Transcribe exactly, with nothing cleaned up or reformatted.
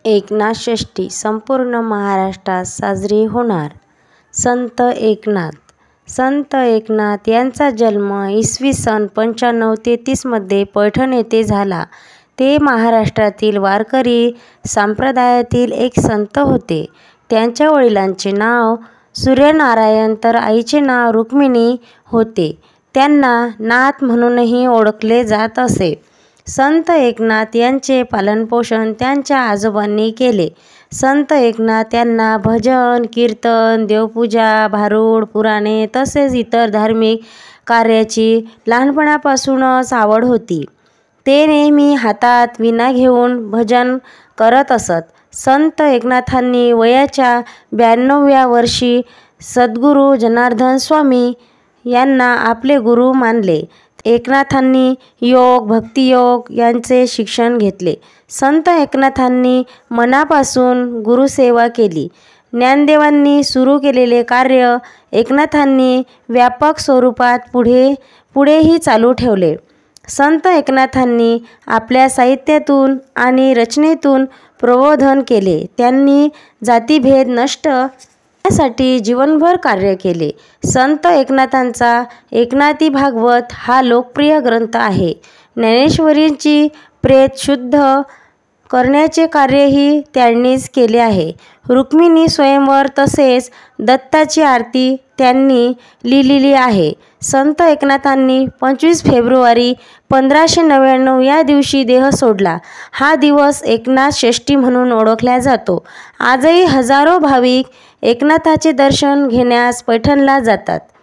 एकनाथ षष्ठी संपूर्ण महाराष्ट्रात साजरी होणार. संत एकनाथ. संत एकनाथ यांचा जन्म इसवी सन पंच्याण्णव तेहतीसमध्ये पैठण येथे झाला. ते महाराष्ट्रातील वारकरी संप्रदायातील एक संत होते. त्यांच्या वडिलांचे नाव सूर्यनारायण तर आईचे नाव रुक्मिणी होते. त्यांना नाथ म्हणूनही ओळखले जात असे. संत एकनाथ यांचे पालनपोषण त्यांच्या आजोबांनी केले. संत एकनाथ यांना भजन, कीर्तन, देवपूजा, भारूड, पुराणे तसेच इतर धार्मिक कार्याची लहानपणापासूनच आवड होती. ते नेहमी हातात वीणा घेऊन भजन करत असत. संत एकनाथांनी वयाच्या ब्याण्णव्या वर्षी सद्गुरू जनार्दन स्वामी यांना आपले गुरु मानले. एकनाथांनी योग, भक्तियोग यांचे शिक्षण घेतले. संत एकनाथांनी मनापासून गुरुसेवा केली. ज्ञानदेवांनी सुरू केलेले कार्य एकनाथांनी व्यापक स्वरूपात पुढे पुढेही चालू ठेवले. संत एकनाथांनी आपल्या साहित्यातून आणि रचनेतून प्रबोधन केले. त्यांनी जातीभेद नष्ट साठी जीवनभर कार्य केले. संत एकनाथांचा एकनाथी भागवत हा लोकप्रिय ग्रंथ आहे. ज्ञानेश्वरींची प्रेत शुद्ध करण्याचे कार्यही त्यांनीच केले आहे. रुक्मिणी स्वयंवर तसेच दत्ताची आरती त्यांनी लिहिलेली आहे. संत एकनाथांनी पंचवीस फेब्रुवारी पंधराशे नव्याण्णव या दिवशी देह सोडला. हा दिवस एकनाथ षष्ठी म्हणून ओळखला जातो. आजही हजारो भाविक एकनाथाचे दर्शन घेण्यास पैठणला जातात.